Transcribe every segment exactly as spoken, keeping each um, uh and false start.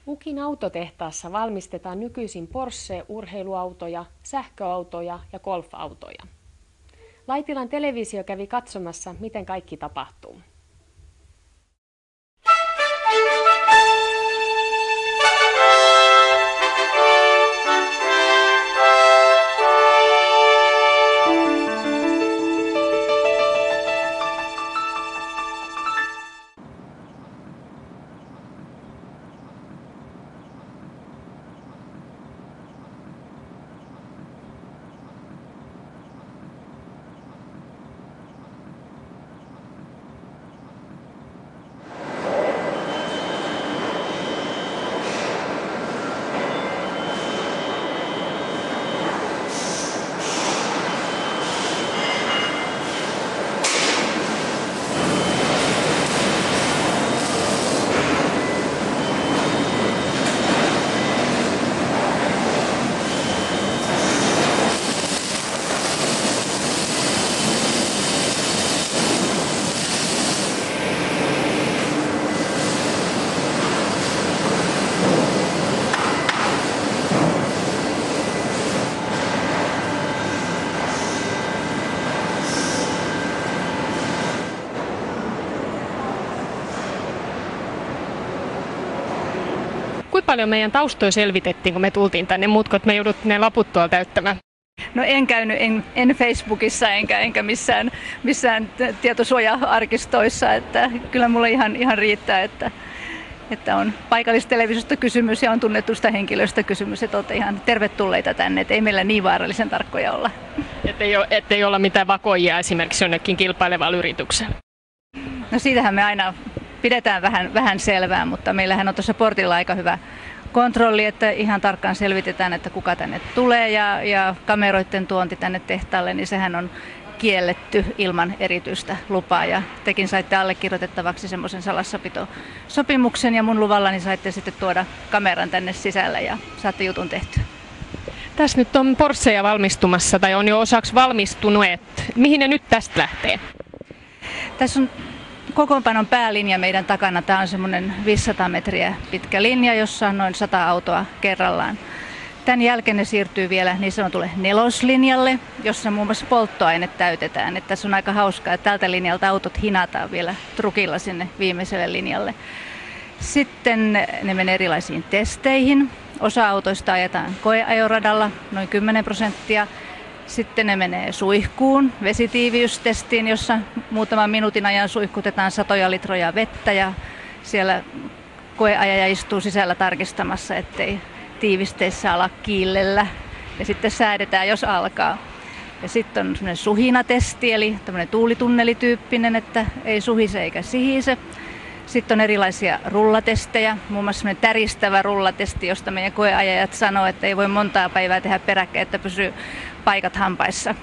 Ukin autotehtaassa valmistetaan nykyisin Porsche-urheiluautoja, sähköautoja ja golfautoja. Laitilan televisio kävi katsomassa, miten kaikki tapahtuu. Kuinka paljon meidän taustoja selvitettiin, kun me tultiin tänne, muut, kun me jouduttiin ne laput tuolla täyttämään? No en käynyt en, en Facebookissa enkä, enkä missään, missään tietosuoja-arkistoissa, että kyllä mulla ihan, ihan riittää, että, että on paikallistelevisiosta kysymys ja on tunnetusta henkilöstä kysymys, että olette ihan tervetulleita tänne, että ei meillä niin vaarallisen tarkkoja olla. Ettei, ole, ettei olla mitään vakoijia esimerkiksi jonnekin kilpailevalla yrityksellä? No siitähän me aina pidetään vähän, vähän selvää, mutta meillähän on tuossa portilla aika hyvä kontrolli, että ihan tarkkaan selvitetään, että kuka tänne tulee ja, ja kameroiden tuonti tänne tehtaalle, niin sehän on kielletty ilman erityistä lupaa. Ja tekin saitte allekirjoitettavaksi semmoisen salassapitosopimuksen ja mun luvallani saitte sitten tuoda kameran tänne sisälle ja saatte jutun tehtyä. Tässä nyt on Porscheja valmistumassa tai on jo osaksi valmistunut. Mihin ne nyt tästä lähtee? Tässä on kokoonpanon päälinja meidän takana. Tämä on semmoinen viisisataa metriä pitkä linja, jossa on noin sata autoa kerrallaan. Tämän jälkeen ne siirtyy vielä niin sanotulle neloslinjalle, jossa muun muassa polttoaine täytetään. Että tässä on aika hauskaa, että tältä linjalta autot hinataan vielä trukilla sinne viimeiselle linjalle. Sitten ne menee erilaisiin testeihin. Osa autoista ajetaan koeajoradalla, noin kymmenen prosenttia. Sitten ne menee suihkuun, vesitiiviystestiin, jossa muutaman minuutin ajan suihkutetaan satoja litroja vettä ja siellä koeajaja istuu sisällä tarkistamassa, ettei tiivisteissä ala kiillellä ja sitten säädetään, jos alkaa. Ja sitten on semmoinen suhinatesti, eli tämmöinen tuulitunnelityyppinen, että ei suhise eikä sihise. Sitten on erilaisia rullatestejä, muun muassa semmoinen täristävä rullatesti, josta meidän koeajajat sanoo, että ei voi montaa päivää tehdä peräkkäin, että pysyy paikat hampaissa.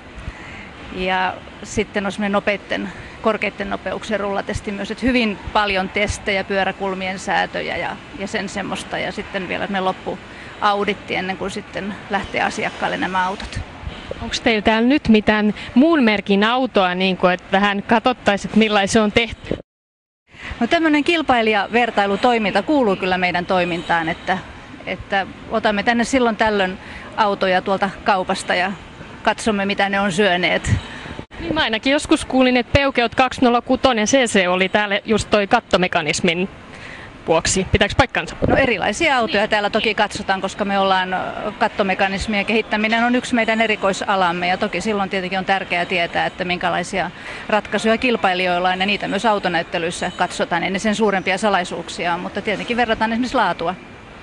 Ja sitten on semmoinen nopeitten, korkeiden nopeuksien rullatesti myös, että hyvin paljon testejä, pyöräkulmien säätöjä ja, ja sen semmoista. Ja sitten vielä ne loppuauditti ennen kuin sitten lähtee asiakkaalle nämä autot. Onko teillä täällä nyt mitään muun merkin autoa, niin kuin, että vähän katsottaisiin, että millainen se on tehty? No tämmöinen kilpailijavertailutoiminta kuuluu kyllä meidän toimintaan, että, että otamme tänne silloin tällöin autoja tuolta kaupasta ja katsomme mitä ne on syöneet. Niin mä ainakin joskus kuulin, että Peugeot kaksisataakuusi C C oli täällä just toi kattomekanismin vuoksi. Pitääkö paikkansa? No erilaisia autoja täällä toki katsotaan, koska me ollaan kattomekanismien kehittäminen on yksi meidän erikoisalamme ja toki silloin tietenkin on tärkeää tietää, että minkälaisia ratkaisuja kilpailijoilla on ja niitä myös autonäyttelyissä katsotaan, ei ne sen suurempia salaisuuksia, mutta tietenkin verrataan esimerkiksi laatua.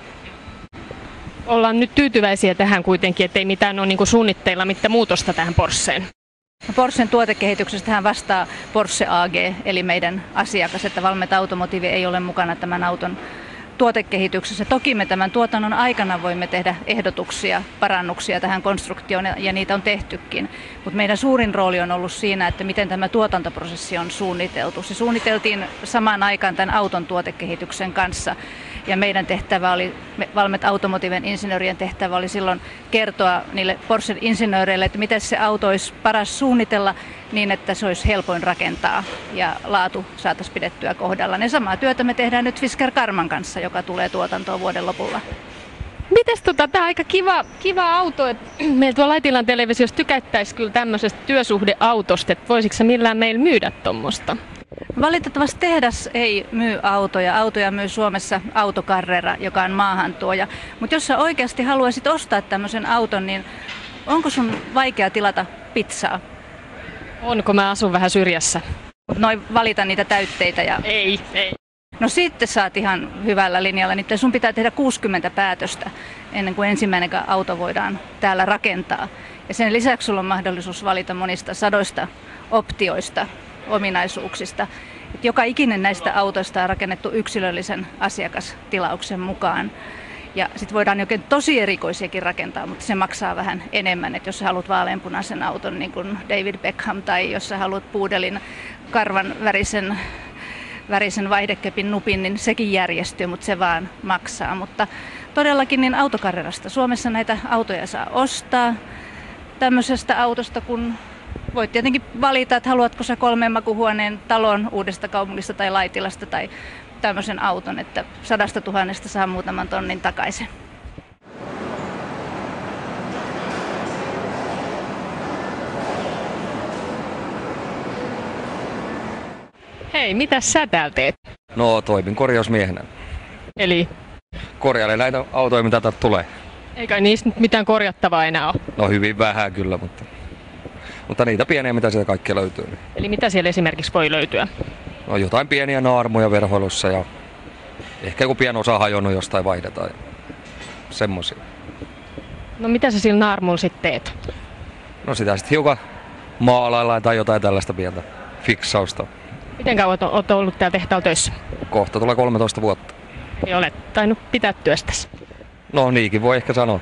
Ollaan nyt tyytyväisiä tähän kuitenkin, ettei mitään ole niin kuin suunnitteilla mitään muutosta tähän Porscheen. Porschen tuotekehityksestähän vastaa Porsche A G, eli meidän asiakas, että Valmet Automotive ei ole mukana tämän auton tuotekehityksessä. Toki me tämän tuotannon aikana voimme tehdä ehdotuksia, parannuksia tähän konstruktioon ja niitä on tehtykin. Mutta meidän suurin rooli on ollut siinä, että miten tämä tuotantoprosessi on suunniteltu. Se suunniteltiin samaan aikaan tämän auton tuotekehityksen kanssa. Ja meidän tehtävä oli, Valmet Automotiven insinöörien tehtävä oli silloin kertoa niille Porschen insinööreille, että miten se auto olisi paras suunnitella niin, että se olisi helpoin rakentaa ja laatu saataisiin pidettyä kohdallaan. Ja samaa työtä me tehdään nyt Fisker Karman kanssa, joka tulee tuotantoon vuoden lopulla. Mites tota, tää on aika kiva, kiva auto, että meillä tuolla Laitilan televisiossa tykättäisi kyllä tämmöisestä työsuhdeautosta, että voisitko sä millään meillä myydä tuommoista? Valitettavasti tehdas ei myy autoja. Autoja myy Suomessa Autocarrera, joka on maahantuoja. Mutta jos sä oikeasti haluaisit ostaa tämmöisen auton, niin onko sun vaikea tilata pizzaa? Onko, mä asun vähän syrjässä? Noin valita niitä täytteitä ja... Ei, ei. No sitten saat ihan hyvällä linjalla. Nyt sun pitää tehdä kuusikymmentä päätöstä ennen kuin ensimmäinen auto voidaan täällä rakentaa. Ja sen lisäksi sulla on mahdollisuus valita monista sadoista optioista, ominaisuuksista. Et joka ikinen näistä autoista on rakennettu yksilöllisen asiakastilauksen mukaan. Ja sitten voidaan oikein tosi erikoisiakin rakentaa, mutta se maksaa vähän enemmän. Et jos sä haluat vaaleanpunaisen auton niin kuin David Beckham tai jos sä haluat puudelin karvan värisen, värisen vaihdekepin nupin, niin sekin järjestyy, mutta se vaan maksaa. Mutta todellakin niin Autocarrerasta Suomessa näitä autoja saa ostaa. Tämmöisestä autosta, kun voit tietenkin valita, että haluatko sä kolmen makuhuoneen talon Uudesta Kaupungista tai Laitilasta tai tämmöisen auton, että sadasta tuhannesta saa muutaman tonnin takaisin. Hei, mitä sä täällä teet? No, toimin korjausmiehenä. Eli? Korjailen näitä autoja, mitä täältä tulee. Eikä niistä nyt mitään korjattavaa enää ole? No hyvin vähän kyllä, mutta, mutta niitä pieniä, mitä sieltä kaikkea löytyy. Eli mitä siellä esimerkiksi voi löytyä? No jotain pieniä naarmuja verhoilussa ja ehkä joku pieni osa hajonnut jostain vaihdetaan. Semmosia. No mitä sä sillä naarmulla sitten teet? No sitä sitten hiukan maalaillaan tai jotain tällaista pientä fiksausta. Miten kauan oot ollut täällä tehtaalla töissä? Kohta tulee kolmetoista vuotta. Ei olet tainnut pitää työstäsi. No niinkin voi ehkä sanoa.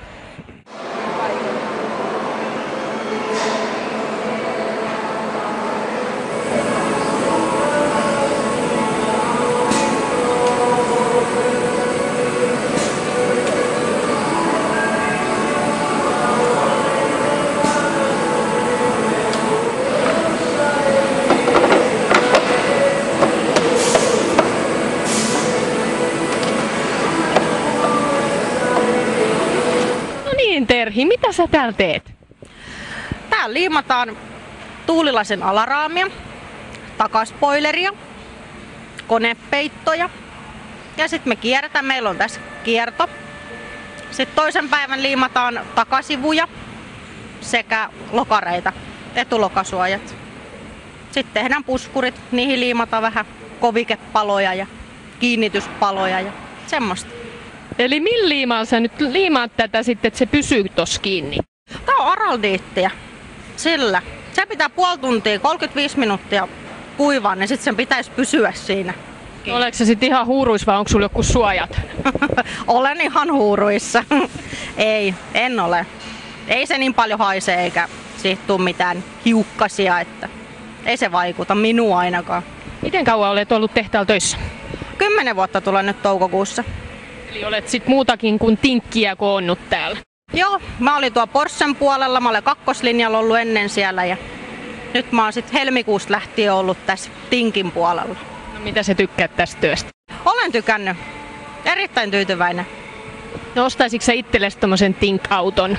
Terhi, mitä sä täällä teet? Täällä liimataan tuulilasen alaraamia, takaspoileria, konepeittoja ja sitten me kierrätään. Meillä on tässä kierto. Sitten toisen päivän liimataan takasivuja sekä lokareita, etulokasuojat. Sitten tehdään puskurit, niihin liimataan vähän kovikepaloja ja kiinnityspaloja ja semmoista. Eli millä liimaalla sä nyt liimaat tätä sitten, että se pysyy tossa kiinni? Tää on araldiittia. Sillä. Se pitää puoli tuntia, kolmekymmentäviisi minuuttia kuivaa, niin sitten sen pitäisi pysyä siinä. No, oletko sä sitten ihan huuruissa vai onko sulla joku suojat? Olen ihan huuruissa. Ei, en ole. Ei se niin paljon haise eikä siitä tule mitään hiukkasia, että ei se vaikuta minua ainakaan. Miten kauan olet ollut tehtaalla töissä? Kymmenen vuotta tulee nyt toukokuussa. Eli olet sit muutakin kuin tinkkiä koonnut täällä? Joo, mä olin tuo Porschen puolella, mä olen kakkoslinjalla ollut ennen siellä ja nyt mä oon sit helmikuusta lähtien ollut tässä tinkin puolella. No mitä sä tykkäät tästä työstä? Olen tykännyt. Erittäin tyytyväinen. No ostaisitko sä itsellesi tommosen tink-auton?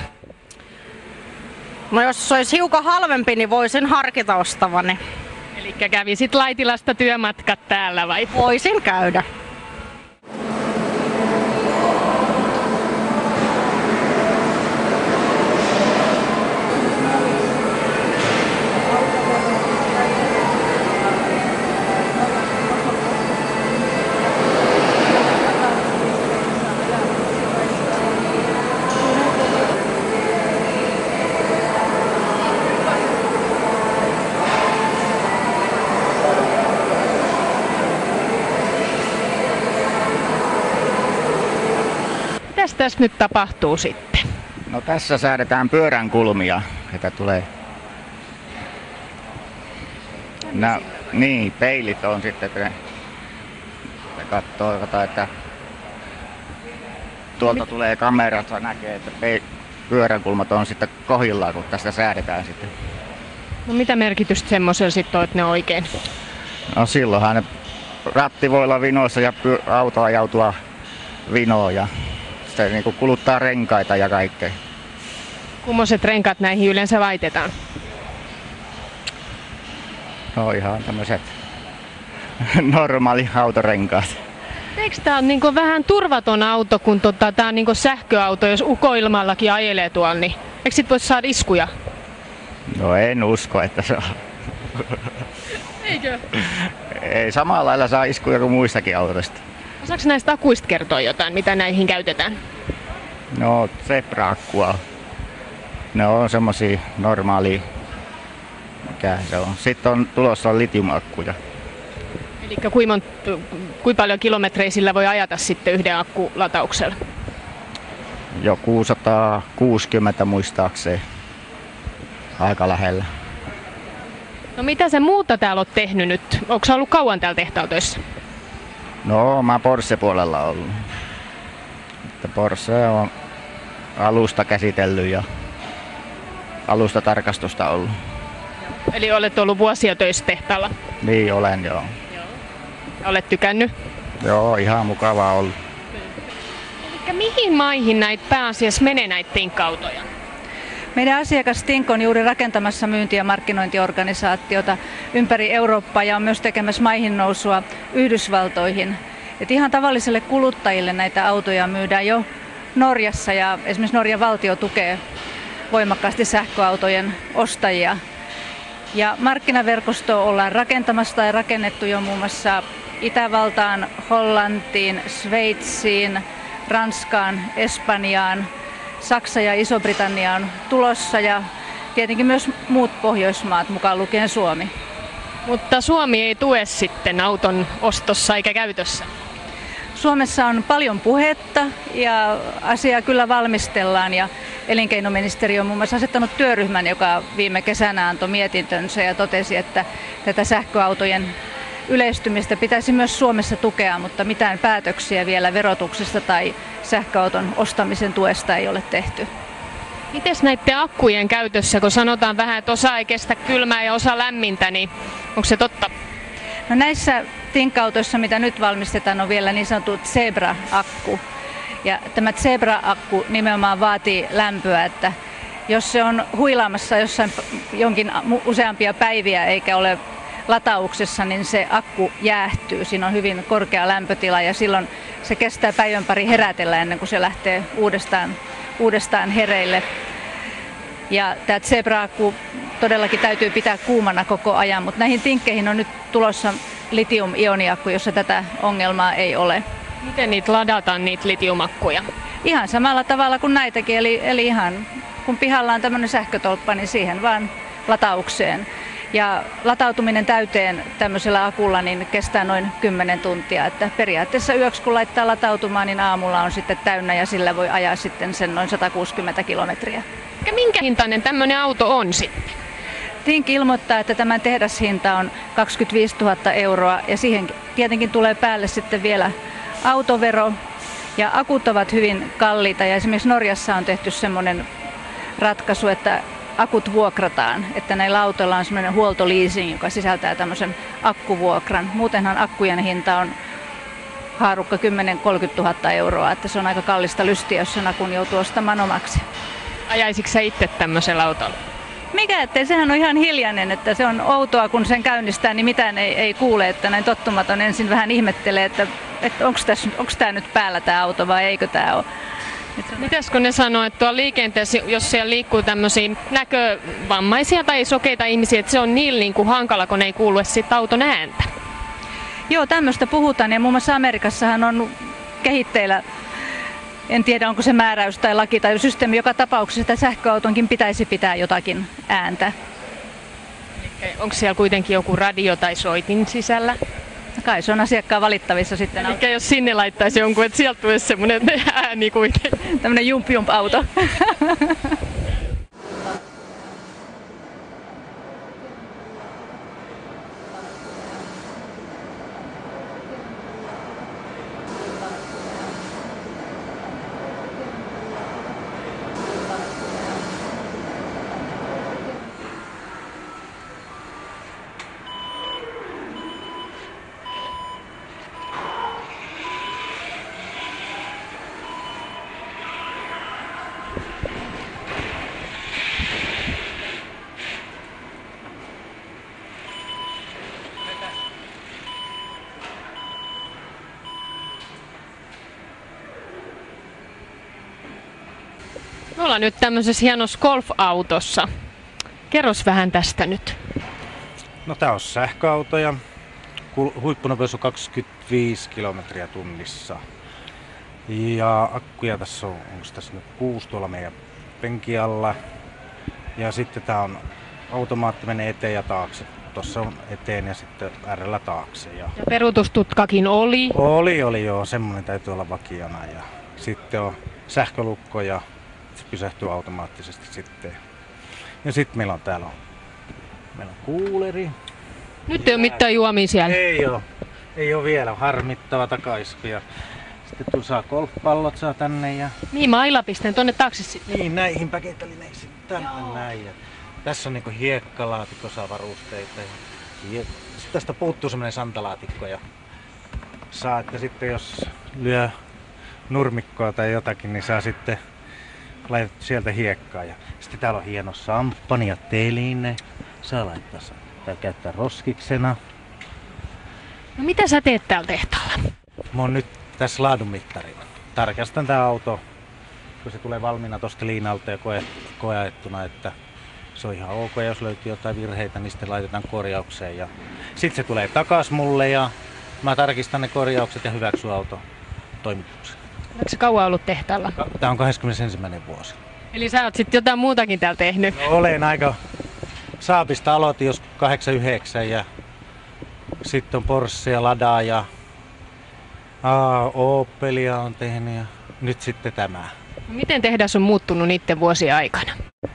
No jos se olisi hiukan halvempi, niin voisin harkita ostavani. Eli kävisit Laitilasta työmatkat täällä vai? Voisin käydä. Mitäs tässä nyt tapahtuu sitten? No tässä säädetään pyörän kulmia, että tulee. No, niin, peilit on sitten, että ne, ne katsoo, että tuolta tulee kamerasta, näkee, että pe- pyöränkulmat on sitten kohdillaan, kun tästä säädetään sitten. No mitä merkitystä semmoisella sitten on, että ne on oikein? No silloinhan ne ratti voi olla vinoissa ja py- auto ajautua vinoon ja se niin kuin kuluttaa renkaita ja kaikkea. Kummoiset renkaat näihin yleensä laitetaan? No ihan tämmöiset normaali autorenkaat. Eikö tää on niinku vähän turvaton auto, kun tota, tää on niinku sähköauto, jos ukoilmallakin ajelee tuolla, niin eikö sit voi saada iskuja? No en usko, että se on. Eikö? Ei samalla lailla saa iskuja kuin muistakin autoista. Osaatko näistä akuista kertoa jotain, mitä näihin käytetään? No Zebra-akkua. Ne on semmosia normaalia. Mikä se on? Sitten on tulossa litiumakkuja. Eli kuinka, mont- kuinka paljon kilometrejä sillä voi ajata sitten yhden akkulatauksella? Jo kuusisataakuusikymmentä muistaakseni. Aika lähellä. No mitä sä muuta täällä oot tehnyt nyt? Onko sä ollut kauan täällä tehtaalla töissä? No mä Porsche-puolella ollut. Että Porsche on alusta käsitellyt ja alusta tarkastusta ollut. Eli olet ollut vuosia töissä tehtaalla? Niin olen joo. Olet tykännyt? Joo, ihan mukavaa ollut. Eli mihin maihin näitä pääasiassa menee näitä tinkka-autoja? Meidän asiakas Tink on juuri rakentamassa myynti- ja markkinointiorganisaatiota ympäri Eurooppaa ja on myös tekemässä maihin nousua Yhdysvaltoihin. Et ihan tavallisille kuluttajille näitä autoja myydään jo Norjassa ja esimerkiksi Norjan valtio tukee voimakkaasti sähköautojen ostajia. Ja markkinaverkostoa ollaan rakentamassa tai rakennettu jo muun muassa Itävaltaan, Hollantiin, Sveitsiin, Ranskaan, Espanjaan, Saksa ja Iso-Britannia on tulossa ja tietenkin myös muut Pohjoismaat, mukaan lukien Suomi. Mutta Suomi ei tue sitten auton ostossa eikä käytössä. Suomessa on paljon puhetta ja asiaa kyllä valmistellaan ja elinkeinoministeriö on muun muassa asettanut työryhmän, joka viime kesänä antoi mietintönsä ja totesi, että tätä sähköautojen yleistymistä pitäisi myös Suomessa tukea, mutta mitään päätöksiä vielä verotuksesta tai sähköauton ostamisen tuesta ei ole tehty. Mites näiden akkujen käytössä, kun sanotaan vähän, että osa ei kestä kylmää ja osa lämmintä, niin onko se totta? No näissä tinkka-autoissa, mitä nyt valmistetaan, on vielä niin sanottu Zebra-akku. Ja tämä Zebra-akku nimenomaan vaatii lämpöä, että jos se on huilaamassa jossain jonkin useampia päiviä eikä ole latauksessa, niin se akku jäähtyy. Siinä on hyvin korkea lämpötila ja silloin se kestää päivän pari herätellä ennen kuin se lähtee uudestaan, uudestaan hereille. Ja tämä Zebra-akku todellakin täytyy pitää kuumana koko ajan, mutta näihin tinkkeihin on nyt tulossa litium-ioniakku, jossa tätä ongelmaa ei ole. Miten niitä ladataan, niitä litiumakkuja? Ihan samalla tavalla kuin näitäkin, eli, eli ihan kun pihalla on tämmöinen sähkötolppa, niin siihen vaan lataukseen. Ja latautuminen täyteen tämmöisellä akulla niin kestää noin kymmenen tuntia. Että periaatteessa yöksi kun laittaa latautumaan, niin aamulla on sitten täynnä ja sillä voi ajaa sitten sen noin sata kuusikymmentä kilometriä. Ja minkä hintainen tämmöinen auto on sitten? Tink ilmoittaa, että tämän tehdashinta on kaksikymmentäviisituhatta euroa ja siihen tietenkin tulee päälle sitten vielä autovero. Ja akut ovat hyvin kalliita ja esimerkiksi Norjassa on tehty semmoinen ratkaisu, että akut vuokrataan, että näillä autoilla on semmoinen huoltoliising, joka sisältää tämmöisen akkuvuokran. Muutenhan akkujen hinta on haarukka kymmenen kolmekymmentä tuhatta euroa, että se on aika kallista lystiä, jos sen akun joutuu ostamaan omaksi. Ajaisitko sä itse tämmöisellä autolla? Mikä ettei, sehän on ihan hiljainen, että se on outoa, kun sen käynnistää, niin mitään ei, ei kuule, että näin tottumaton ensin vähän ihmettelee, että, että onko tämä nyt päällä tämä auto vai eikö tämä ole. Mitäs kun ne sanoo, että tuolla liikenteessä, jos siellä liikkuu tämmöisiä näkövammaisia tai sokeita ihmisiä, että se on niillä niin kuin hankala, kun ne ei kuulu sit auton ääntä? Joo, tämmöistä puhutaan ja muun muassa Amerikassahan on kehitteillä, en tiedä onko se määräys tai laki tai systeemi, joka tapauksessa että sähköautonkin pitäisi pitää jotakin ääntä. Onko siellä kuitenkin joku radio tai soitin sisällä? Kai se on asiakkaan valittavissa sitten. Eli jos sinne laittaisi jonkun, että sieltä tulisi semmoinen ääni kuitenkin. Tämmöinen jump-jump-auto. Me ollaan nyt tämmöisessä hienossa golf-autossa. Kerros vähän tästä nyt. No tää on sähköauto ja huippunopeus on kaksikymmentäviisi kilometriä tunnissa. Ja akkuja tässä on, onko tässä nyt kuusi tuolla meidän penkin alla. Ja sitten tää on automaatti menee eteen ja taakse. Tuossa on eteen ja sitten äärellä taakse. Ja, ja peruutustutkakin oli? Oli, oli joo. Semmoinen täytyy olla vakiona. Ja sitten on sähkölukko ja se pysähtyy automaattisesti sitten. Ja sitten meillä on täällä on, meillä on kuuleri. Nyt ei ole mitään juomia siellä. Ei oo. Ei oo vielä. Harmittava takaisku. Ja sitten tu saa golfpallot saa tänne. Ja Niin, mailla pistän tonne taakse sitten. niin, näihin paketelineisiin tänne näin. Ja tässä on niinku hiekkalaatikko saa varusteita. Ja hie- tästä puuttuu semmonen santalaatikko. Ja saa, että sitten jos lyö nurmikkoa tai jotakin, niin saa sitten laitat sieltä hiekkaa. Ja sitten täällä on hieno samppani ja teline. Saa laittaa tai käyttää roskiksena. No mitä sä teet täällä tehtaalla? Mä oon nyt tässä laadunmittarilla. Tarkastan tää auto, kun se tulee valmiina tosta liinalta ja koe, koeajettuna, että se on ihan ok. Ja jos löytyy jotain virheitä, niin sitten laitetaan korjaukseen. Ja sitten se tulee takas mulle ja mä tarkistan ne korjaukset ja hyväksyn auto toimituksen. Onko se kauan ollut tehtaalla? Tää on kahdeskymmenesensimmäinen vuosi. Eli sä oot sitten jotain muutakin täällä tehnyt? No, olen aika... Saapista aloitin jos kahdeksankymmentäyhdeksän ja sitten on Porsche ja Lada ja aa, Opelia on tehnyt ja nyt sitten tämä. No miten tehdas on muuttunut niiden vuosien aikana?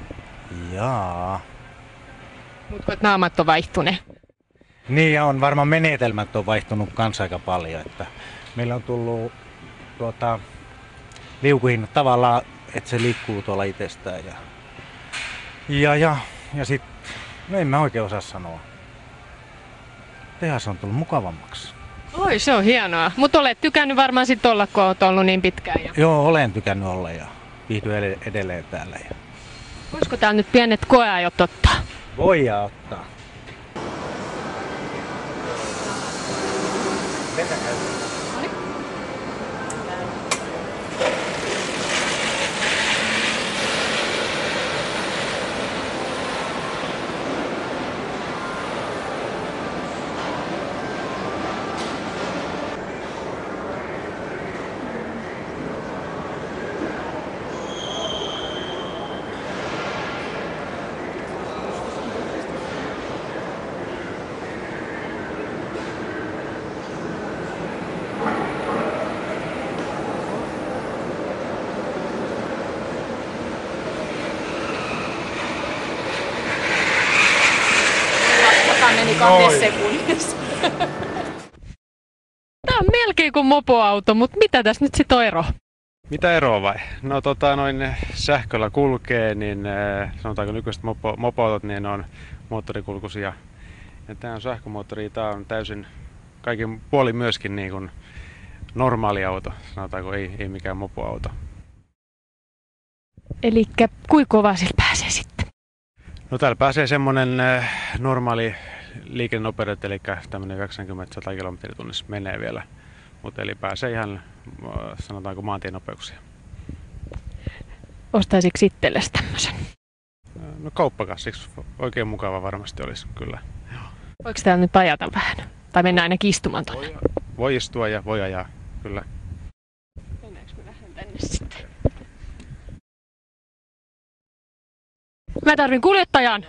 Jaa. Mut naamat on vaihtuneet. Niin ja on varmaan menetelmät on vaihtunut kanssa aika paljon. Että meillä on tullut tuota, liukuhinnat tavallaan, että se liikkuu tuolla itsestään. Ja, ja, ja, ja sitten, no en mä oikein osaa sanoa. Tehas on tullut mukavammaksi. Oi, se on hienoa. Mutta olet tykännyt varmaan sit olla, kun olet ollut niin pitkään. Ja... Joo, olen tykännyt olla ja viihdyn edelleen täällä. Ja... Voisiko täällä nyt pienet koeajot ottaa? Voidaan ottaa. Mennään käydään. Meni kahdessa sekunnissa. Tää on melkein kuin mopoauto, mutta mitä tässä nyt sit on ero? Mitä eroa vai? No tota noin sähköllä kulkee, niin sanotaanko nykyiset mopo, mopoautot, niin ne on moottorikulkuisia. Ja tää on sähkömoottori, tää on täysin kaikin puolin myöskin niin kuin normaali auto, sanotaanko ei, ei mikään mopoauto. Elikkä kuinka kova sillä pääsee sitten? No täällä pääsee semmonen normaali liikennenopeus, eli tämmönen yhdeksänkymmentä sata kilometriä tunnissa menee vielä. Mutta eli pääsee ihan, sanotaanko maantienopeuksia. Ostaisitko itsellesi tämmöisen? No kauppakassiksi oikein mukava varmasti olisi kyllä. Voiko täällä nyt ajata vähän? Tai mennään ainakin istumaan tuonne? Voi, voi istua ja voi ajaa, kyllä. Mennäänkö me vähän tänne sitten? Mä tarvin kuljettajan!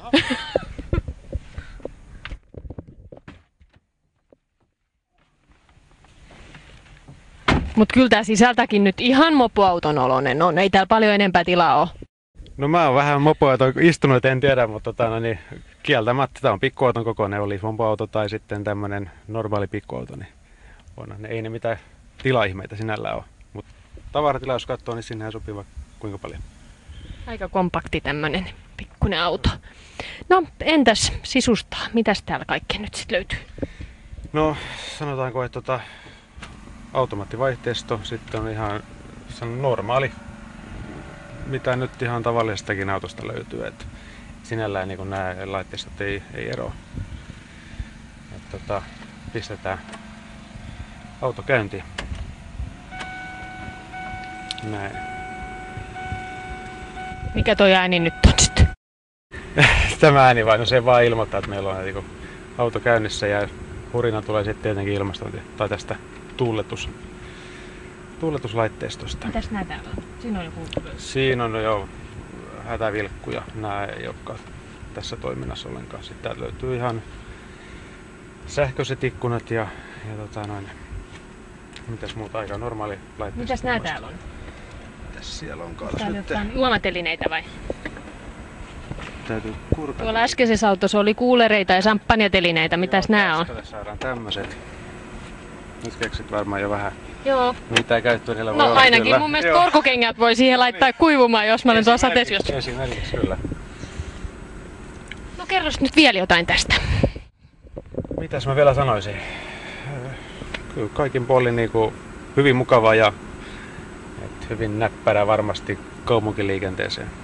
Mut kyllä tää sisältäkin nyt ihan mopoauton oloinen on. Ei täällä paljon enempää tilaa ole. No mä oon vähän mopoauto istunut, en tiedä, mutta tota, no niin, kieltämättä tämä on pikkuauton kokoinen, oli mopoauto tai sitten tämmönen normaali pikkuauto, niin on, ne, ei ne mitään tilaihmeitä sinällään ole. Mutta tavaratila jos katsoo, niin sinnehän sopii vaikka kuinka paljon. Aika kompakti tämmönen pikkuinen auto. No entäs sisusta? Mitäs täällä kaikkea nyt sit löytyy? No sanotaanko, että tota, automaattivaihteisto, sitten on ihan normaali, mitä nyt ihan tavallisestakin autosta löytyy. Et sinällään niin nämä laitteistot ei, ei eroa. Et tota, pistetään auto käyntiin. Näin. Mikä toi ääni nyt on sitten? Tämä ääni vain, no se vaan ilmoittaa, että meillä on niin auto käynnissä ja hurina tulee sitten tietenkin ilmastointi tai tästä tuuletus, tuuletuslaitteistosta. Mitäs nää täällä on? Siinä on joku... Siinä on jo hätävilkkuja, nämä ei olekaan tässä toiminnassa ollenkaan. Sitten täältä löytyy ihan sähköiset ikkunat ja, ja tota noin, mitäs muuta aika normaali laitteisto. Mitäs nää täällä on? Mitäs siellä on Täällä on jotain juomatelineitä vai? Täytyy kurkata. Tuolla äskeisessä autossa oli kuulereita ja samppanjatelineitä. Mitäs Joo, nää on? tästä saadaan tämmöiset. Nyt keksit varmaan jo vähän. Joo. Mitä käyttöä niillä voi No olla, ainakin kyllä. mun mielestä Joo. korkokengät voi siihen laittaa kuivumaan, jos mä olen tuolla sateessa. Esimerkiksi, kyllä. No kerros nyt vielä jotain tästä. Mitäs mä vielä sanoisin? Kyllä kaikin puolin niin kuin hyvin mukava ja et hyvin näppärä varmasti kaupunkiliikenteeseen.